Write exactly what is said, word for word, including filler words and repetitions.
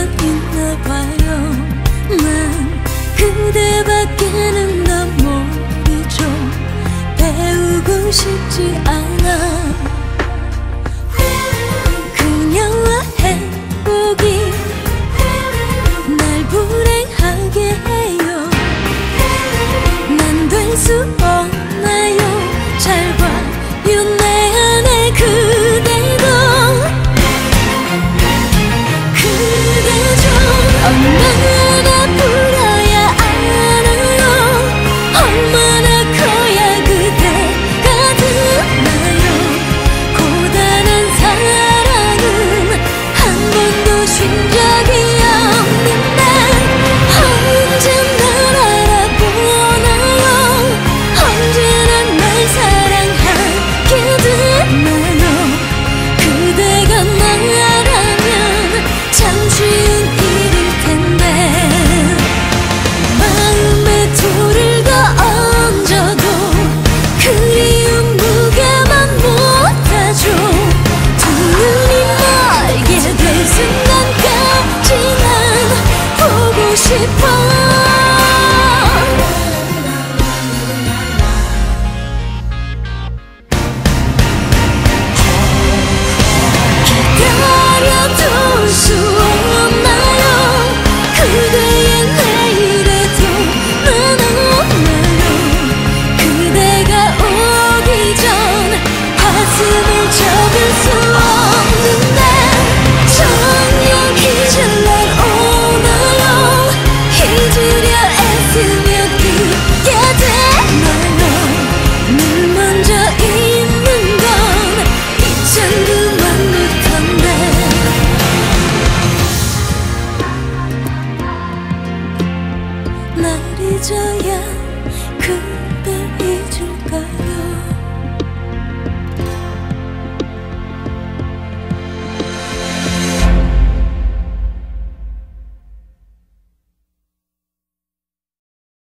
있나 봐요. 난 그대밖에는 더 모르죠. 배우고 싶지 않아. 그녀와 행복이 날 불행하게 해요. 난 될 수 없나요? 잘 봐요 내 안에 그대도. 그대 좀 얼마나 부려야 알아요. 얼마나 커야 그대가 듣나요. 고단한 사랑은 한 번도 쉰 적이 없는데 언제 날 알아보나요. 언제나 날 사랑하게 되나요. 그대가 나라면 참 쉬운 일일 텐데. 마음에 돌을 더 얹어도 그리움 무게만 못하죠. 두 눈이 멀게 될 순간까지 난 보고 싶어. 기다려둘 수 없나요. 그대의 내일에도 난 없나요. 그대가 오기 전 가슴을 접을 수 없는데 정녕 잊을 날 오나요. 잊으려 애쓰면 잊게 되나요. 늘 먼저 있는 건 이젠 그만부터인데. 날 잊어야 그